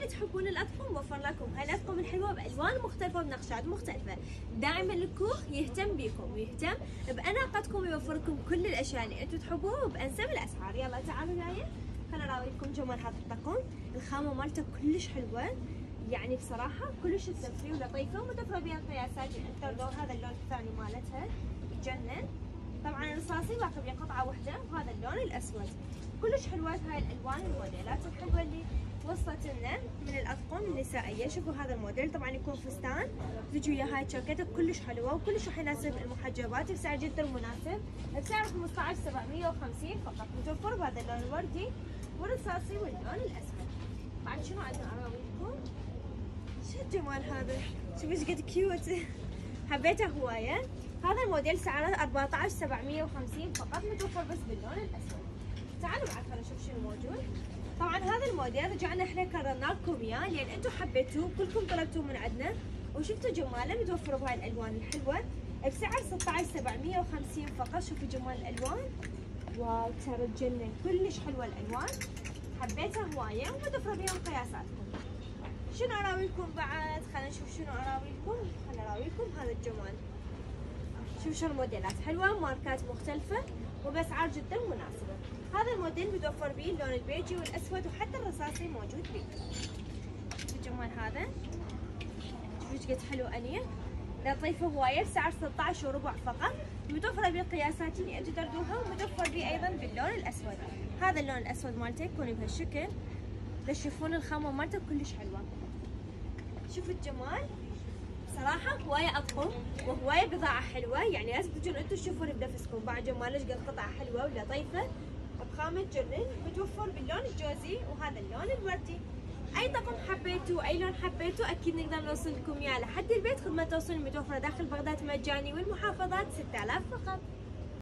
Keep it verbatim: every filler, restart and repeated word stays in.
وايد تحبون الاطقم، وفر لكم هاي الاطقم الحلوه بالوان مختلفه وبنقشات مختلفه. دائما الكوخ يهتم بيكم ويهتم باناقتكم ويوفر لكم كل الاشياء اللي انتم تحبوها وبانسب الاسعار. يلا تعالوا وياي خليني اراويكم جمال هذا الطقم. الخامه مالته كلش حلوه، يعني بصراحه كلش تسفي ولطيفه ومتوفره بها القياسات. انتوا هذا اللون الثاني مالتها يجنن. طبعا الرصاصي باقي بيه قطعه واحده، وهذا اللون الاسود. كلش حلوات هاي الالوان الموديلات الحلوه اللي وصلت لنا من الاطقم النسائيه. شوفوا هذا الموديل طبعا يكون فستان، تجي ويا هاي الجاكيته كلش حلوه وكلش راح يناسب المحجبات بسعر جدا مناسب، بسعر خمسة عشر سبعمية وخمسين فقط، متوفر بهذا اللون الوردي والرصاصي واللون الاسود. بعد شنو عندنا اراويكم؟ شو الجمال هذا، شوفوا ايش قد كيوت حبيته هوايه. هذا الموديل سعره أربعة عشر سبعمية وخمسين فقط، متوفر بس باللون الاسود. تعالوا بعد خلينا نشوف شنو موجود. طبعا هذا الموديل رجعنا احنا كررنا لكم اياه لان انتم حبيتوه، كلكم طلبتوه من عندنا وشفتوا جماله. متوفر بهاي الالوان الحلوه بسعر ستة عشر سبعمية وخمسين فقط. شوفوا جمال الالوان، واو ترى تجنن، كلش حلوه الالوان، حبيتها هوايه ومتوفره بها قياساتكم. شنو اراويكم بعد؟ خلينا نشوف شنو اراويكم. خلينا اراويكم هذا الجمال. شوف شو الموديلات حلوه، ماركات مختلفه وباسعار جدا مناسبه. هذا الموديل متوفر به اللون البيجي والاسود وحتى الرصاصي موجود به. شوف الجمال هذا، شوف ايش قد حلو انيق، لطيفه هوايه بسعر ستة عشر وربع فقط، متوفره بالقياسات اللي انتم تردوها، ومتوفر به ايضا باللون الاسود. هذا اللون الاسود مالته يكون بهالشكل، تشوفون الخامه مالته كلش حلوه. شوفوا الجمال، صراحة هواية أطقم وهواية بضاعة حلوة، يعني لازم تجون انتم تشوفون بنفسكم. بعد جمال ايش قد قطعة حلوة ولطيفة بخامة جنن، متوفر باللون الجوزي وهذا اللون الوردي. أي طقم حبيتوا، أي لون حبيتوا، أكيد نقدر نوصل لكم إياه لحد البيت. خدمة توصيل متوفرة داخل بغداد مجاني، والمحافظات ستة آلاف فقط.